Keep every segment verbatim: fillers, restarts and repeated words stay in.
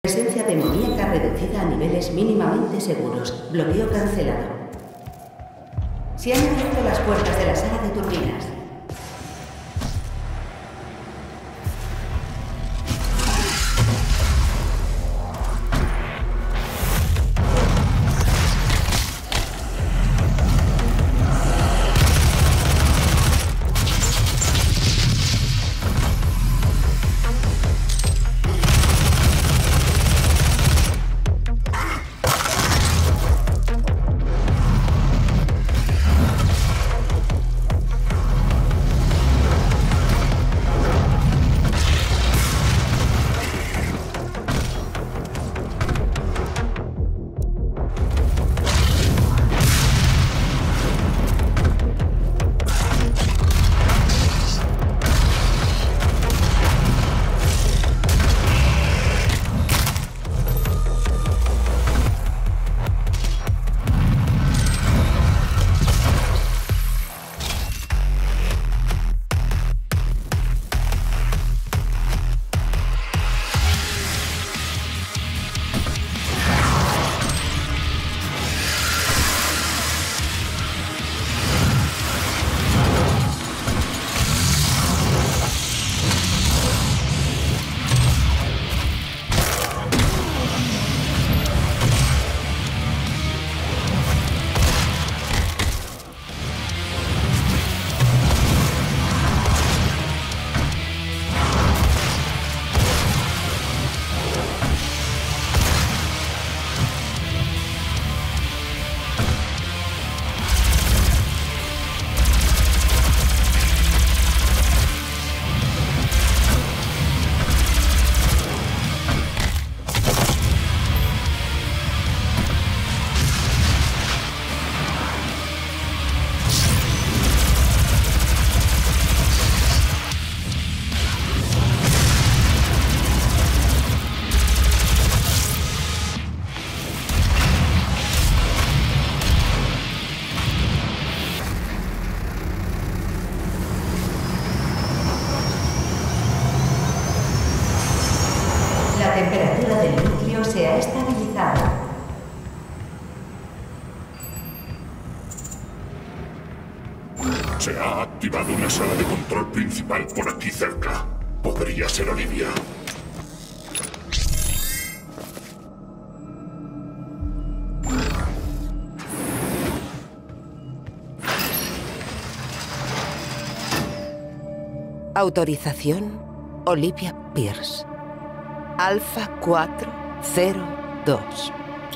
Presencia demoníaca reducida a niveles mínimamente seguros. Bloqueo cancelado. Se han abierto las puertas de la sala de turbinas. La temperatura del núcleo se ha estabilizado. Se ha activado una sala de control principal por aquí cerca. Podría ser Olivia. Autorización Olivia Pierce. Alfa cuatro cero dos.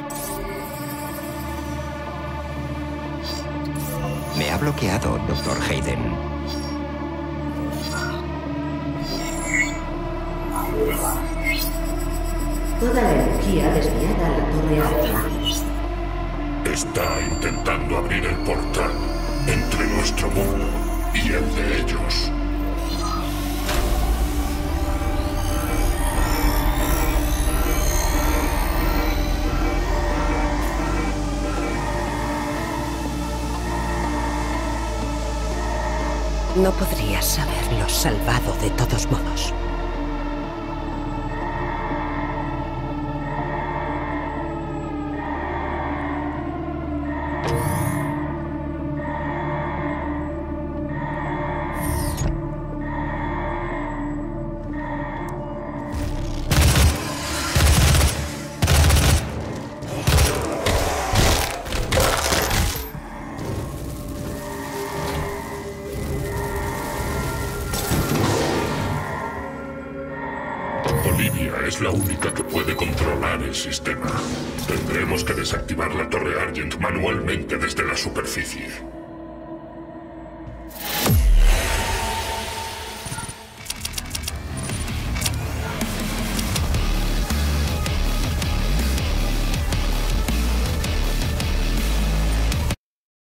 Me ha bloqueado, doctor Hayden. Toda la energía desviada a la torre alta. Está intentando abrir el portal entre nuestro mundo y el de ellos. No podrías haberlo salvado de todos modos. Olivia es la única que puede controlar el sistema. Tendremos que desactivar la torre Argent manualmente desde la superficie.